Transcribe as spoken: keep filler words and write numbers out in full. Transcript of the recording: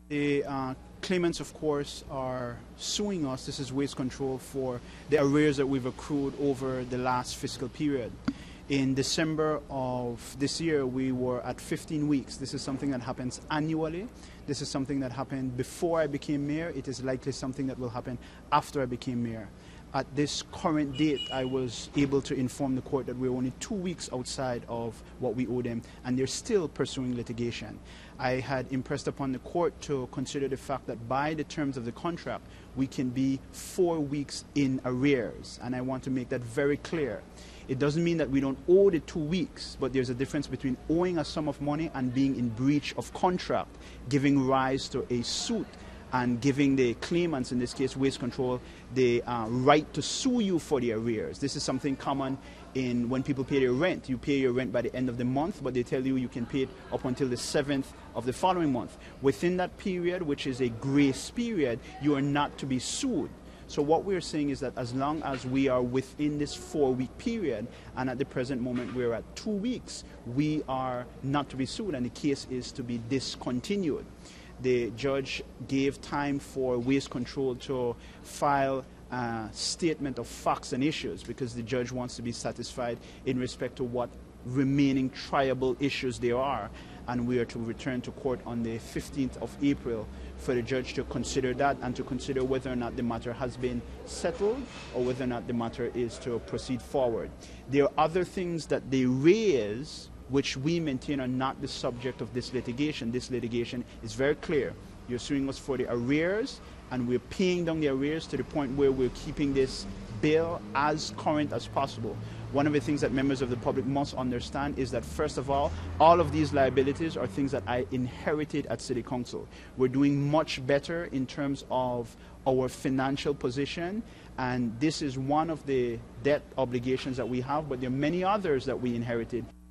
The uh, claimants, of course, are suing us. This is Waste Control for the arrears that we've accrued over the last fiscal period. In December of this year, we were at fifteen weeks. This is something that happens annually. This is something that happened before I became mayor. It is likely something that will happen after I became mayor. At this current date, I was able to inform the court that we're only two weeks outside of what we owe them, and they're still pursuing litigation. I had impressed upon the court to consider the fact that by the terms of the contract, we can be four weeks in arrears, and I want to make that very clear. It doesn't mean that we don't owe the two weeks, but there's a difference between owing a sum of money and being in breach of contract, giving rise to a suit and giving the claimants, in this case Waste Control, the uh, right to sue you for the arrears. This is something common in when people pay their rent. You pay your rent by the end of the month, but they tell you you can pay it up until the seventh of the following month. Within that period, which is a grace period, you are not to be sued. So what we're saying is that as long as we are within this four-week period, and at the present moment we're at two weeks, we are not to be sued, and the case is to be discontinued. The judge gave time for Waste Control to file a statement of facts and issues, because the judge wants to be satisfied in respect to what remaining triable issues there are, and we are to return to court on the fifteenth of April for the judge to consider that and to consider whether or not the matter has been settled or whether or not the matter is to proceed forward. There are other things that they raise which we maintain are not the subject of this litigation. This litigation is very clear. You're suing us for the arrears, and we're paying down the arrears to the point where we're keeping this bill as current as possible. One of the things that members of the public must understand is that, first of all, all of these liabilities are things that I inherited at City Council. We're doing much better in terms of our financial position, and this is one of the debt obligations that we have, but there are many others that we inherited.